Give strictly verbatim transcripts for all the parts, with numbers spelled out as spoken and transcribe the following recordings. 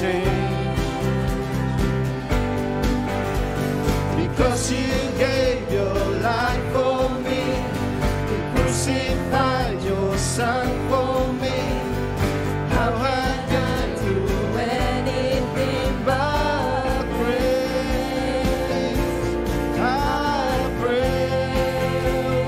change. Because you gave your life for me, you crucified your son for me. How had I do anything but praise? I pray.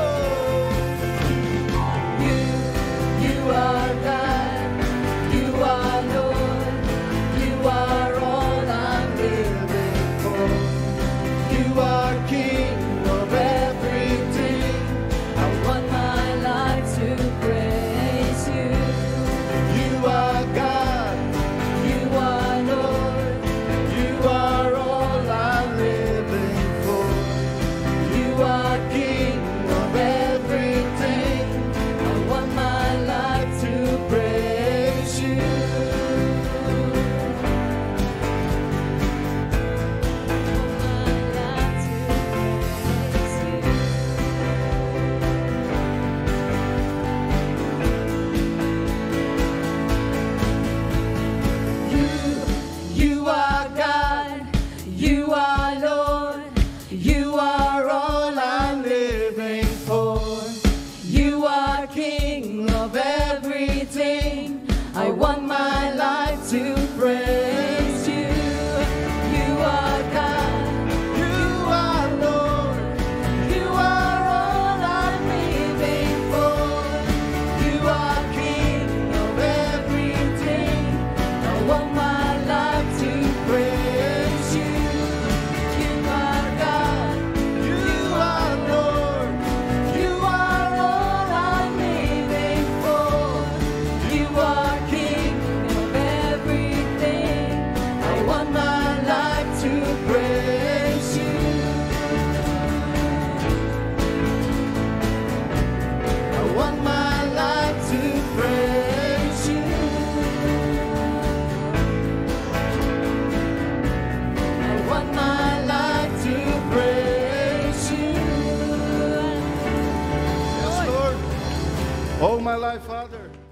Oh. You, you are God, you are Lord, you are all I'm living for. You are King of everything. I want my life to praise you. You are God, you are Lord, you are all I'm living for. You are King of everything. I want my life to praise you. You are God, you are Lord, you are all I'm living for. You are King of everything. I want my life to praise you. You are God, you are Lord, you are all I'm living for. You are King of everything. I want my life to praise you. You are God, you are Lord, you are all I'm living for. You are King of everything. I want my life to praise you. I want my life to praise you. I want my life to praise you. Yes, Lord. Oh, my life, Father.